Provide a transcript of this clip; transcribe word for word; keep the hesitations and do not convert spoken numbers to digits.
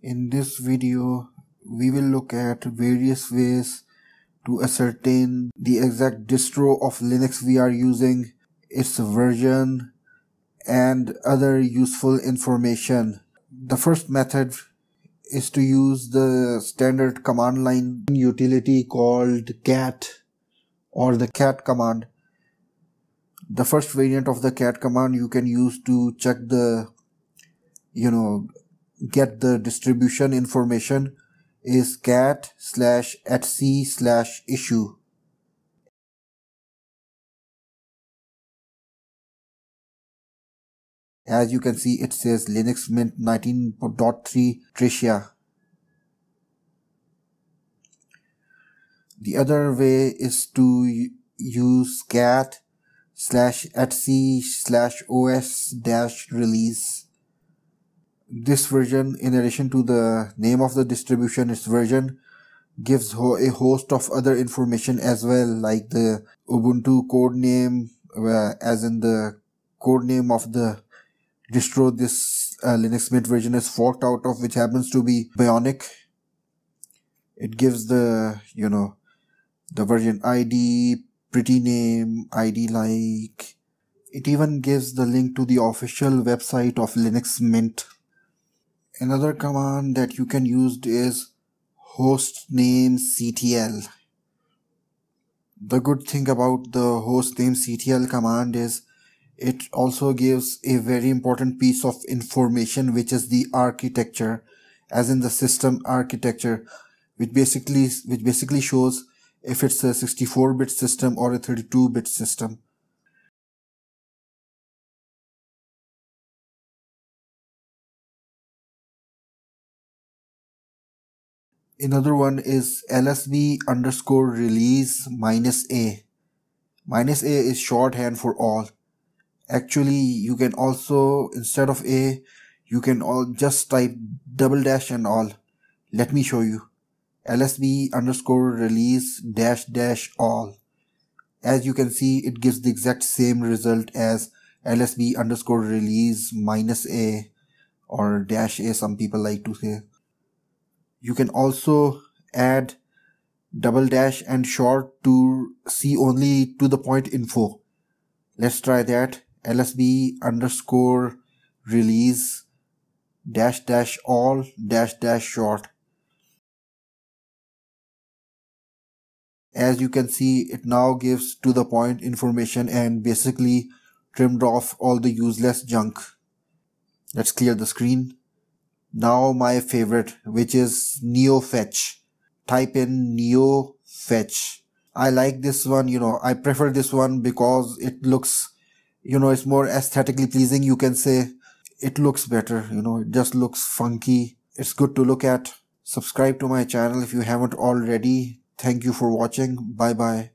In this video, we will look at various ways to ascertain the exact distro of Linux we are using, its version, and other useful information. The first method is to use the standard command line utility called cat or the cat command. The first variant of the cat command you can use to check the, you know, get the distribution information is cat slash etc slash issue. As you can see, it says Linux Mint nineteen point three Tricia. The other way is to use cat slash etc slash os dash release. This version, in addition to the name of the distribution, its version, gives ho a host of other information as well, like the Ubuntu codename, uh, as in the codename of the distro this uh, Linux Mint version is forked out of, which happens to be Bionic. It gives the, you know, the version I D, pretty name, I D like. It even gives the link to the official website of Linux Mint. Another command that you can use is hostnamectl. The good thing about the hostnamectl command is it also gives a very important piece of information, which is the architecture, as in the system architecture, which basically which basically shows if it's a sixty-four bit system or a thirty-two bit system. Another one is lsb underscore release minus a. Minus a is shorthand for all. Actually, you can also, instead of a, you can all just type double dash and all. Let me show you. lsb underscore release dash dash all. As you can see, it gives the exact same result as lsb underscore release minus a or dash a, some people like to say. You can also add double dash and short to see only to the point info. Let's try that. lsb underscore release dash dash all dash dash short. As you can see, it now gives to the point information and basically trimmed off all the useless junk. Let's clear the screen. Now my favorite, which is neofetch. Type in neofetch. I like this one, you know, I prefer this one because it looks, you know, it's more aesthetically pleasing. You can say it looks better, you know, it just looks funky. It's good to look at. Subscribe to my channel if you haven't already. Thank you for watching. Bye bye.